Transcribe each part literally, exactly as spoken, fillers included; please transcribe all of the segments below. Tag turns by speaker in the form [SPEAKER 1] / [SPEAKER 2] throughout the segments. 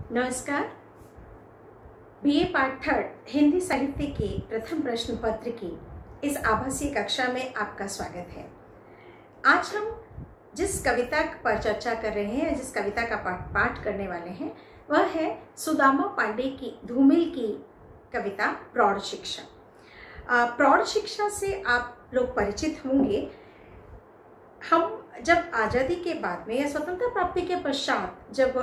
[SPEAKER 1] नमस्कार। BA part third Hindi साहित्य के प्रथम प्रश्न पत्र की इस आभासी कक्षा में आपका स्वागत है। आज हम जिस कविता पर चर्चा कर रहे हैं, जिस कविता का पाठ पाठ करने वाले हैं, वह है सुदामा पांडे की धूमिल की कविता प्रौढ़ शिक्षा। प्रौढ़ शिक्षा से आप लोग परिचित होंगे। हम जब आज़ादी के बाद में या स्वतंत्रता प्राप्ति के पश्चात जब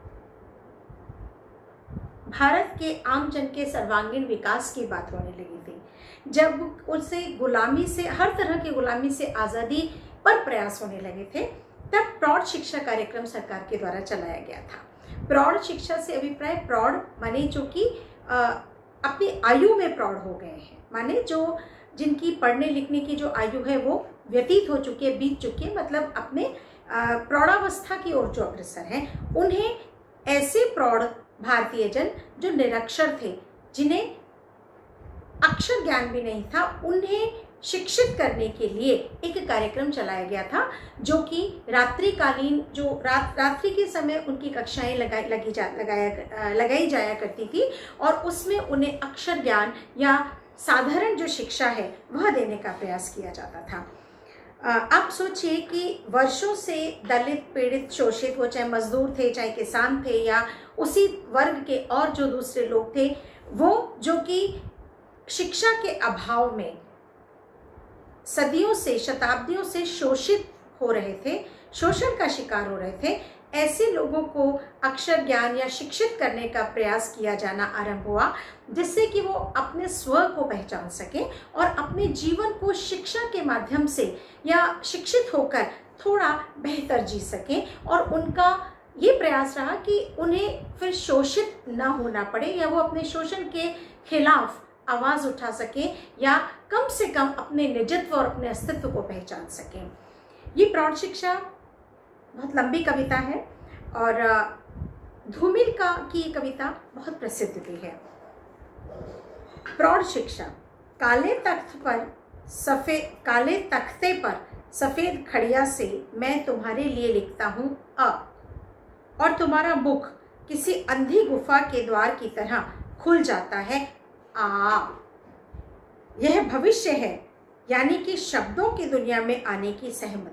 [SPEAKER 1] भारत के आम जन के सर्वांगीण विकास की बात होने लगी थी, जब उसे गुलामी से, हर तरह की गुलामी से आज़ादी पर प्रयास होने लगे थे, तब प्रौढ़ शिक्षा कार्यक्रम सरकार के द्वारा चलाया गया था। प्रौढ़ शिक्षा से अभिप्राय प्रौढ़ माने जो कि अपनी आयु में प्रौढ़ हो गए हैं, माने जो जिनकी पढ़ने लिखने की जो आयु है वो व्यतीत हो चुकी है, बीत चुकी है, मतलब अपने प्रौढ़ावस्था की ओर जो अग्रसर हैं, उन्हें ऐसे प्रौढ़ भारतीय जन जो निरक्षर थे, जिन्हें अक्षर ज्ञान भी नहीं था, उन्हें शिक्षित करने के लिए एक कार्यक्रम चलाया गया था, जो कि रात्रिकालीन जो रात रात्रि के समय उनकी कक्षाएं लगाई लगी जा लगाया लगाई जाया करती थी और उसमें उन्हें अक्षर ज्ञान या साधारण जो शिक्षा है वह देने का प्रयास किया जाता था। आप सोचिए कि वर्षों से दलित, पीड़ित, शोषित, वो चाहे मजदूर थे, चाहे किसान थे या उसी वर्ग के और जो दूसरे लोग थे, वो जो कि शिक्षा के अभाव में सदियों से, शताब्दियों से शोषित हो रहे थे, शोषण का शिकार हो रहे थे, ऐसे लोगों को अक्षर ज्ञान या शिक्षित करने का प्रयास किया जाना आरंभ हुआ, जिससे कि वो अपने स्व को पहचान सकें और अपने जीवन को शिक्षा के माध्यम से या शिक्षित होकर थोड़ा बेहतर जी सकें। और उनका ये प्रयास रहा कि उन्हें फिर शोषित न होना पड़े या वो अपने शोषण के खिलाफ आवाज़ उठा सकें या कम से कम अपने निजत्व और अपने अस्तित्व को पहचान सकें। ये प्रौढ़ शिक्षा बहुत लंबी कविता है और धूमिल का की कविता बहुत प्रसिद्ध भी है। प्रौढ़ शिक्षा। काले तख्त पर सफेद काले तख्ते पर सफेद खड़िया से मैं तुम्हारे लिए लिखता हूँ अ, और तुम्हारा मुख किसी अंधी गुफा के द्वार की तरह खुल जाता है आ। यह भविष्य है, यानी कि शब्दों की दुनिया में आने की सहमति।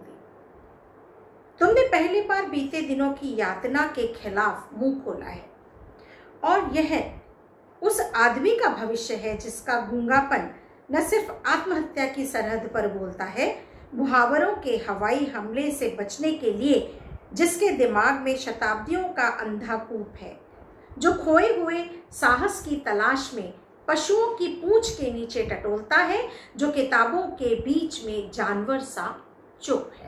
[SPEAKER 1] तुमने पहली बार बीते दिनों की यातना के खिलाफ मुंह खोला है और यह उस आदमी का भविष्य है जिसका गूंगापन न सिर्फ आत्महत्या की सरहद पर बोलता है, मुहावरों के हवाई हमले से बचने के लिए जिसके दिमाग में शताब्दियों का अंधाकूप है, जो खोए हुए साहस की तलाश में पशुओं की पूंछ के नीचे टटोलता है, जो किताबों के बीच में जानवर सा चुप है।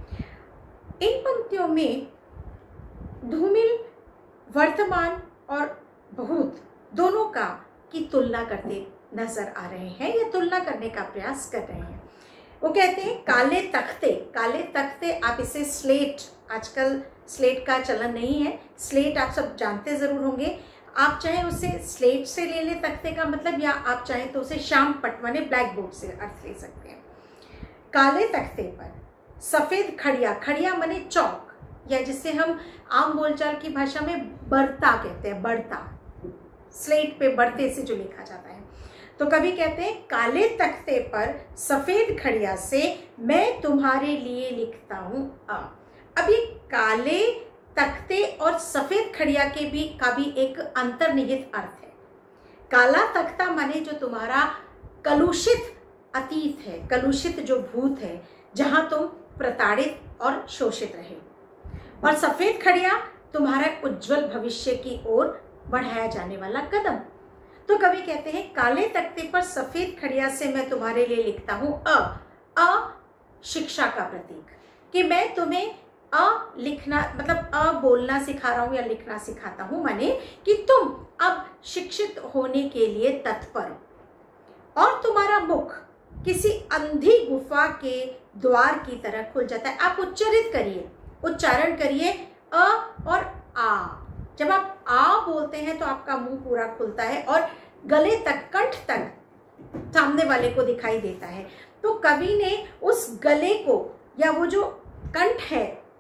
[SPEAKER 1] इन पंक्तियों में धूमिल वर्तमान और भूत दोनों का की तुलना करते नजर आ रहे हैं या तुलना करने का प्रयास कर रहे हैं। वो कहते हैं काले तख्ते। काले तख्ते, आप इसे स्लेट, आजकल स्लेट का चलन नहीं है, स्लेट आप सब जानते जरूर होंगे। आप चाहे उसे स्लेट से ले लें तख्ते का मतलब, या आप चाहें तो उसे श्याम पट्ट माने ब्लैक बोर्ड से अर्थ ले सकते हैं। काले तख्ते पर सफेद खड़िया, खड़िया माने चौक, या जिसे हम आम बोलचाल की भाषा में बर्ता कहते हैं, बर्ता, स्लेट पे बर्ते से जो लिखा जाता है। तो कभी कहते हैं काले तख्ते पर सफेद खड़िया से मैं तुम्हारे लिए लिखता हूं आ। अब ये काले तख्ते और सफेद खड़िया के भी का भी एक अंतर्निहित अर्थ है। काला तख्ता माने जो तुम्हारा कलुषित अतीत है, कलुषित जो भूत है, जहां तुम प्रताड़ित और शोषित रहे, और सफेद खड़िया तुम्हारा उज्जवल भविष्य की ओर बढ़ाया जाने वाला कदम। तो कवि कहते हैं काले तख्ते पर सफेद खड़िया से मैं तुम्हारे लिए लिखता हूं अ। अ शिक्षा का प्रतीक, कि मैं तुम्हें अ लिखना मतलब अ बोलना सिखा रहा हूं या लिखना सिखाता हूं, माने कि तुम अब शिक्षित होने के लिए तत्पर हो और तुम्हारा मुख किसी अंधी गुफा के द्वार की तरह खुल जाता है। आप उच्चारित करिए, उच्चारण करिए अ और आ। जब आप आ बोलते हैं तो आपका मुंह पूरा खुलता है और गले तक, कंठ तक सामने वाले को दिखाई देता है। तो कवि ने उस गले को या वो जो कंठ है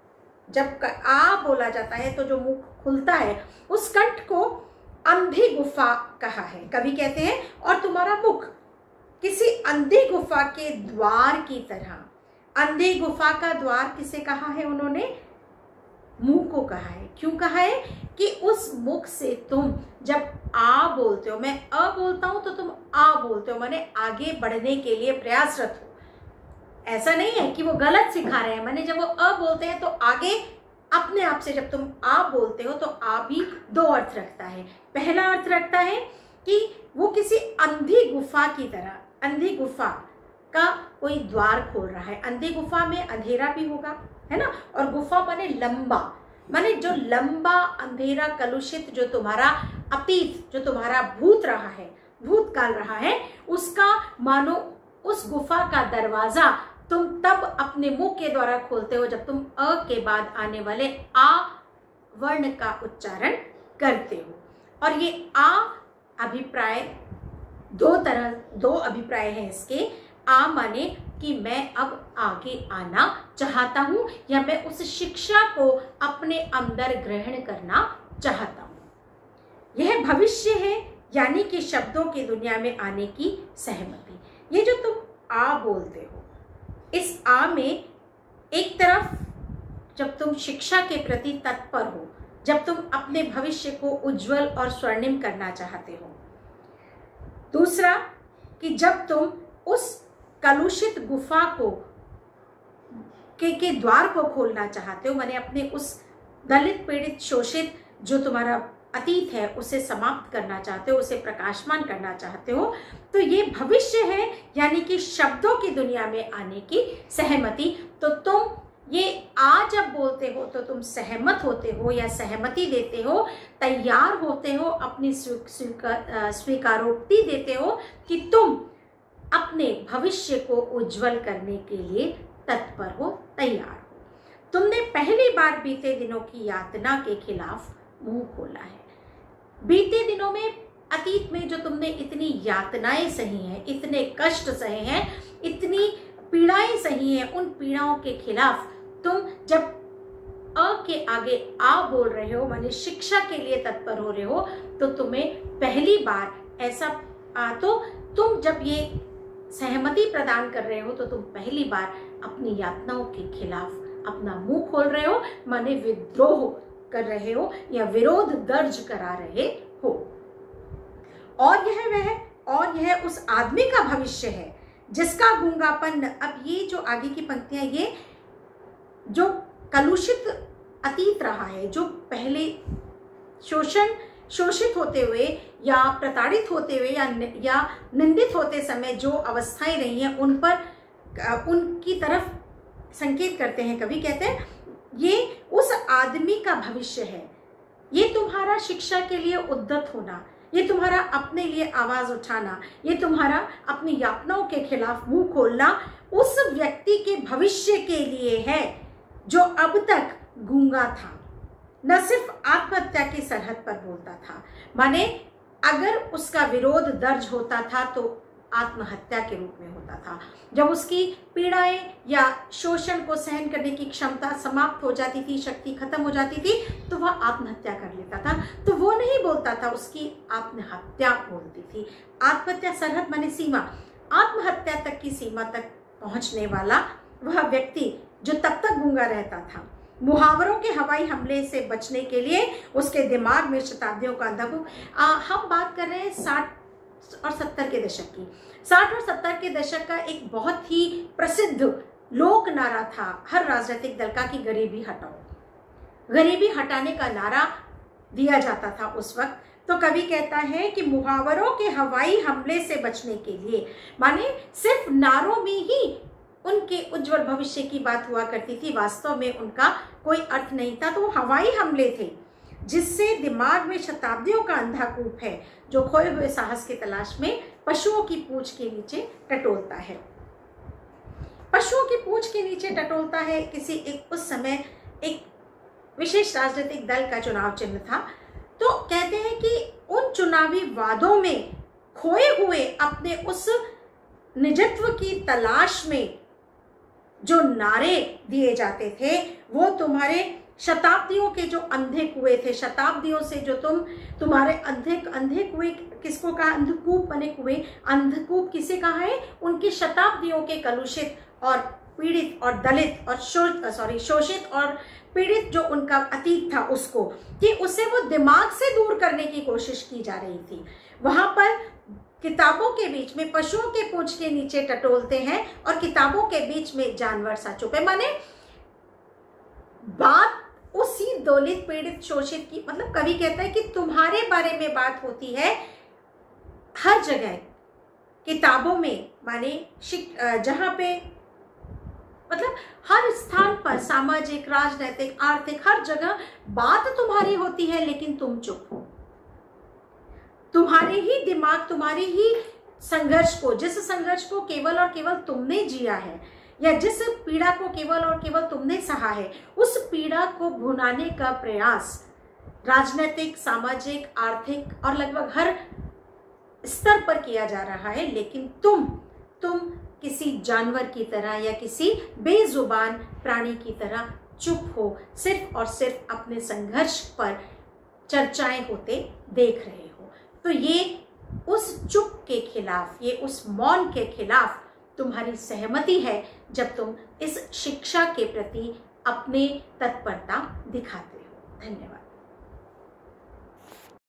[SPEAKER 1] जब आ बोला जाता है तो जो मुख खुलता है उस कंठ को अंधी गुफा कहा है, कवि कहते हैं। और तुम्हारा मुख किसी अंधी गुफा के द्वार की तरह। अंधी गुफा का द्वार किसे कहा है उन्होंने? मुंह को कहा है। क्यों कहा है? कि उस मुख से तुम जब आ बोलते हो, मैं अ बोलता हूं तो तुम आ बोलते हो, माने आगे बढ़ने के लिए प्रयासरत हो। ऐसा नहीं है कि वो गलत सिखा रहे हैं, माने जब वो अ बोलते हैं तो आगे अपने आप से, जब तुम आ बोलते हो तो आ भी दो अर्थ रखता है। पहला अर्थ रखता है कि वो किसी अंधी गुफा की तरह, अंधी गुफा का कोई द्वार खोल रहा है। अंधी गुफा में अंधेरा भी होगा, है ना। और गुफा माने लंबा, माने जो लंबा अंधेरा कलुषित जो तुम्हारा अतीत, जो तुम्हारा भूत रहा है, भूतकाल रहा है, उसका मानो उस गुफा का दरवाजा तुम तब अपने मुंह के द्वारा खोलते हो जब तुम अ के बाद आने वाले आ वर्ण का उच्चारण करते हो। और ये आ अभिप्राय दो तरह, दो अभिप्राय हैं इसके। आ माने कि मैं अब आगे आना चाहता हूं या मैं उस शिक्षा को अपने अंदर ग्रहण करना चाहता हूं। यह भविष्य है, यानी कि शब्दों की दुनिया में आने की सहमति। ये जो तुम आ बोलते हो, इस आ में एक तरफ जब तुम शिक्षा के प्रति तत्पर हो, जब तुम अपने भविष्य को उज्जवल और स्वर्णिम करना चाहते हो। दूसरा कि जब तुम उस कलुषित गुफा को के, के द्वार को खोलना चाहते हो, माने अपने उस दलित पीड़ित शोषित जो तुम्हारा अतीत है उसे समाप्त करना चाहते हो, उसे प्रकाशमान करना चाहते हो। तो ये भविष्य है, यानी कि शब्दों की दुनिया में आने की सहमति। तो तुम ये आ जब बोलते हो तो तुम सहमत होते हो या सहमति देते हो, तैयार होते हो, अपनी स्वीकार स्वीकारोक्ति देते हो कि तुम अपने भविष्य को उज्जवल करने के लिए तत्पर हो, तैयार हो। तुमने पहली बार बीते दिनों की यातना के खिलाफ मुंह खोला है। बीते दिनों में, अतीत में जो तुमने इतनी यातनाएं सही हैं, इतने कष्ट सहे हैं, इतनी पीड़ाएं सही हैं, उन पीड़ाओं के खिलाफ तुम जब अ के आगे आ बोल रहे हो, माने शिक्षा के लिए तत्पर हो रहे हो, तो तुम्हें पहली बार ऐसा आ, तो तुम जब ये सहमति प्रदान कर रहे हो तो तुम पहली बार अपनी यातनाओं के खिलाफ अपना मुंह खोल रहे हो, माने विद्रोह कर रहे हो या विरोध दर्ज करा रहे हो। और यह वह और यह उस आदमी का भविष्य है जिसका गूंगापन, अब ये जो आगे की पंक्तियां, ये जो कलुषित अतीत रहा है, जो पहले शोषण शोषित होते हुए या प्रताड़ित होते हुए या या निंदित होते समय जो अवस्थाएं रही हैं, उन पर उनकी तरफ संकेत करते हैं। कवि कहते हैं ये उस आदमी का भविष्य है। ये तुम्हारा शिक्षा के लिए उद्यत होना, ये तुम्हारा अपने लिए आवाज उठाना, ये तुम्हारा अपनी यातनाओं के खिलाफ मुंह खोलना उस व्यक्ति के भविष्य के लिए है जो अब तक गूंगा था, न सिर्फ आत्महत्या की सरहद पर बोलता था, माने अगर उसका विरोध दर्ज होता था तो आत्महत्या के रूप में होता था। जब उसकी पीड़ाएं या शोषण को सहन करने की क्षमता समाप्त हो जाती थी, शक्ति खत्म हो जाती थी, तो वह आत्महत्या कर लेता था। तो वो नहीं बोलता था, उसकी आत्महत्या बोलती थी। आत्महत्या सरहद माने सीमा, आत्महत्या तक की सीमा तक पहुंचने वाला वह व्यक्ति जो तब तक गूंगा रहता था। मुहावरों के हवाई हमले से बचने के लिए उसके दिमाग में शताब्दियों का अंधाधुंध। हम बात कर रहे हैं साठ और सत्तर के दशक की। साठ और सत्तर के दशक का एक बहुत ही प्रसिद्ध लोक नारा था हर राजनीतिक दल का कि गरीबी हटाओ। गरीबी हटाने का नारा दिया जाता था उस वक्त। तो कवि कहता है कि मुहावरों के हवाई हमले से बचने के लिए, माने सिर्फ नारों में ही उनके उज्जवल भविष्य की बात हुआ करती थी, वास्तव में उनका कोई अर्थ नहीं था। तो वो हवाई हमले थे जिससे दिमाग में शताब्दियों का अंधाकूप है जो खोए हुए साहस की तलाश में पशुओं की पूंछ के नीचे टटोलता है। पशुओं की पूंछ के नीचे टटोलता है। किसी एक उस समय एक विशेष राजनीतिक दल का चुनाव चिन्ह था। तो कहते हैं कि उन चुनावी वादों में खोए हुए अपने उस निजत्व की तलाश में जो नारे दिए जाते थे वो तुम्हारे शताब्दियों के जो अंधे कुएं थे, शताब्दियों से जो तुम तुम्हारे अंधे अंधे कुएं, किसको कहा? अंधकूप बने कुएं। अंधकूप किसे कहा है? उनकी शताब्दियों के कलुषित और पीड़ित और दलित और शो सॉरी शोषित और पीड़ित जो उनका अतीत था, उसको कि उसे वो दिमाग से दूर करने की कोशिश की जा रही थी। वहां पर किताबों के बीच में पशुओं के पूंछ के नीचे टटोलते हैं और किताबों के बीच में जानवर सा चुपे। माने बात उसी दलित पीड़ित शोषित की, मतलब कवि कहता है कि तुम्हारे बारे में बात होती है हर जगह, किताबों में, माने जहां पे मतलब हर स्थान पर, सामाजिक, राजनीतिक, आर्थिक, हर जगह बात तुम्हारी होती है, लेकिन तुम चुप हो। तुम्हारे ही दिमाग, तुम्हारी ही संघर्ष को, जिस संघर्ष को केवल और केवल तुमने जिया है, या जिस पीड़ा को केवल और केवल तुमने सहा है, उस पीड़ा को भुनाने का प्रयास राजनीतिक, सामाजिक, आर्थिक और लगभग हर स्तर पर किया जा रहा है। लेकिन तुम तुम किसी जानवर की तरह या किसी बेजुबान प्राणी की तरह चुप हो, सिर्फ और सिर्फ अपने संघर्ष पर चर्चाएं होते देख रहे हो। तो ये उस चुप के खिलाफ, ये उस मौन के खिलाफ तुम्हारी सहमति है, जब तुम इस शिक्षा के प्रति अपने तत्परता दिखाते हो। धन्यवाद।